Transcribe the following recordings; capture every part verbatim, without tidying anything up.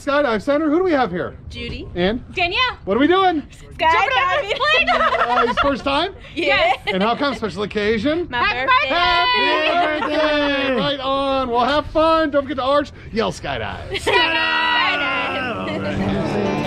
Skydive Center. Who do we have here? Judy. And? Danielle. What are we doing? Skydiving. Uh, his first time? Yes. And how come? Special occasion? My birthday. Happy birthday! Right on. Well, have fun. Don't forget to arch. Yell Skydive. Skydive. Skydive.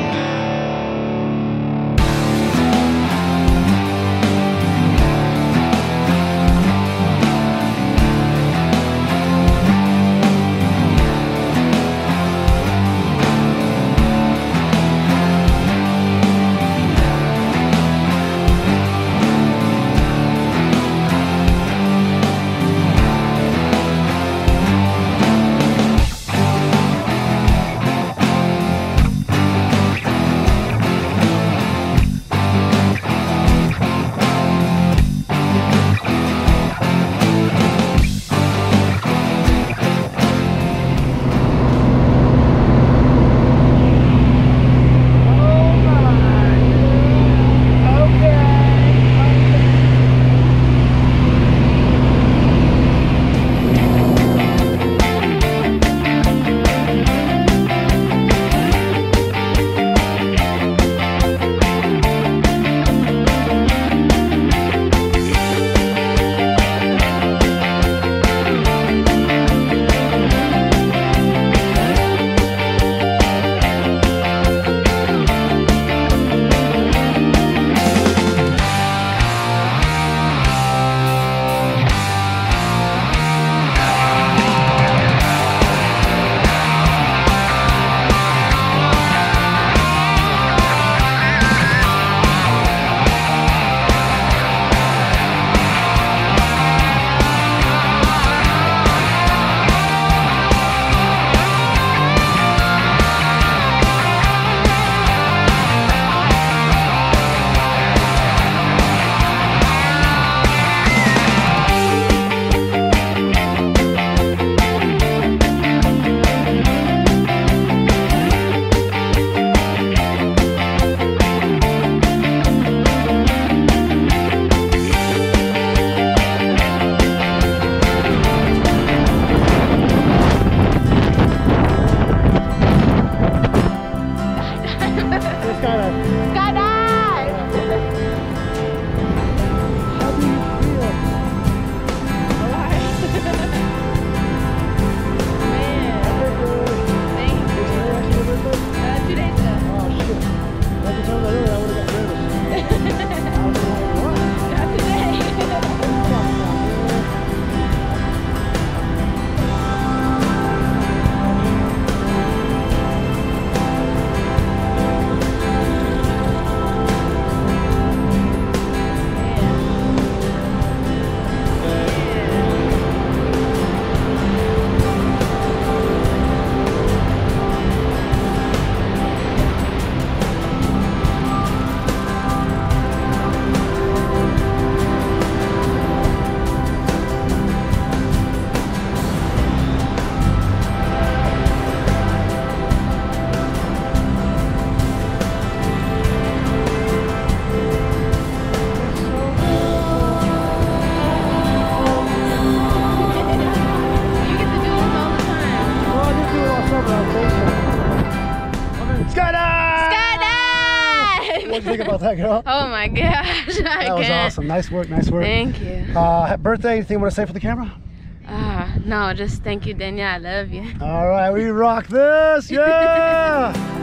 What do you think about that, girl? Oh my gosh. I that was can't. awesome. Nice work, nice work. Thank you. Uh, happy birthday. Anything you want to say for the camera? Uh, no, just thank you, Danielle. I love you. All right, we rock this. Yeah.